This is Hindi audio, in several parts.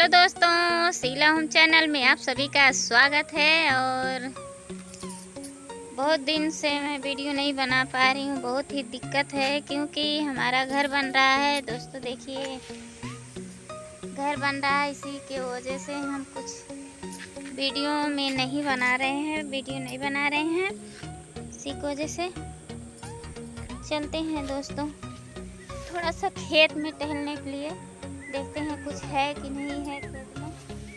हेलो दोस्तों, शीला होम चैनल में आप सभी का स्वागत है। और बहुत दिन से मैं वीडियो नहीं बना पा रही हूँ, बहुत ही दिक्कत है क्योंकि हमारा घर बन रहा है। दोस्तों देखिए, घर बन रहा है, इसी के वजह से हम कुछ वीडियो में नहीं बना रहे हैं, इसी की वजह से। चलते हैं दोस्तों थोड़ा सा खेत में टहलने के लिए, देखते हैं कुछ है कि नहीं है खेत में।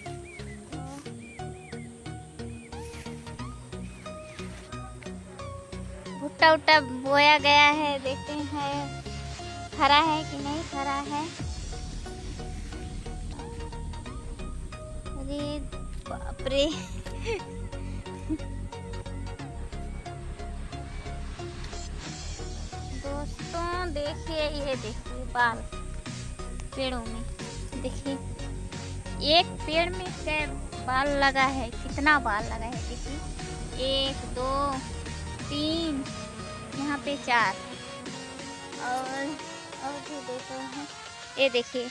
भुट्टा उट्टा बोया गया है, देखते हैं हरा है कि नहीं हरा है। अरे बाप रे दोस्तों देखिए, ये देखिए बाल पेड़ों में, देखिए एक पेड़ में क्या बाल लगा है, कितना बाल लगा है। देखिए 1 2 3, यहाँ पे 4 और भी देखो हैं। ये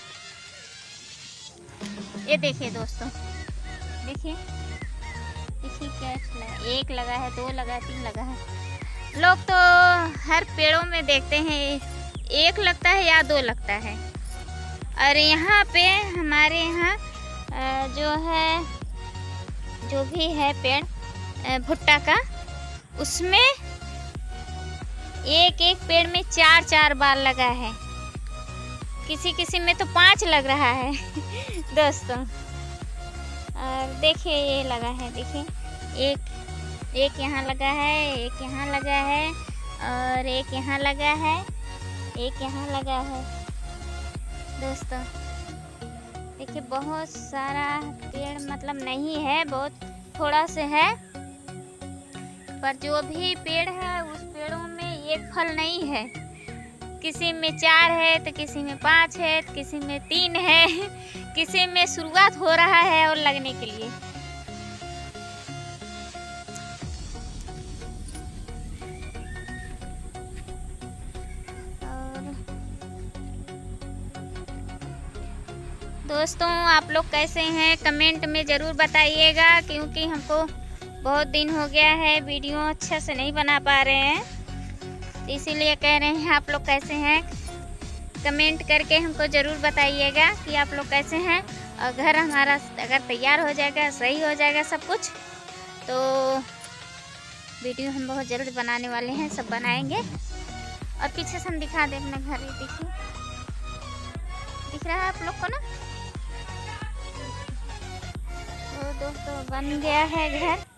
देखिए दोस्तों, देखिए क्या लगा, 1 लगा है, 2 लगा है, 3 लगा है। लोग तो हर पेड़ों में देखते हैं 1 लगता है या 2 लगता है, और यहाँ पे हमारे यहाँ जो भी है पेड़ भुट्टा का, उसमें एक पेड़ में 4 बाल लगा है, किसी में तो 5 लग रहा है दोस्तों। और देखिए ये लगा है, देखिए एक यहाँ लगा है, एक यहाँ लगा है, और एक यहाँ लगा है, एक यहाँ लगा है दोस्तों। देखिए बहुत सारा पेड़, मतलब नहीं है, बहुत थोड़ा से है, पर जो भी पेड़ है उस पेड़ों में एक फल नहीं है। किसी में 4 है तो किसी में 5 है तो किसी में 3 है, किसी में शुरुआत हो रहा है और लगने के लिए। दोस्तों आप लोग कैसे हैं, कमेंट में ज़रूर बताइएगा, क्योंकि हमको बहुत दिन हो गया है वीडियो अच्छे से नहीं बना पा रहे हैं, तो इसीलिए कह रहे हैं आप लोग कैसे हैं। कमेंट करके हमको ज़रूर बताइएगा कि आप लोग कैसे हैं। और घर हमारा अगर तैयार हो जाएगा, सही हो जाएगा सब कुछ, तो वीडियो हम बहुत जल्द बनाने वाले हैं, सब बनाएंगे। और पीछे से हम दिखा दें अपना घर, देखिए दिख रहा है आप लोग को ना। तो दोस्तों बन गया है घर।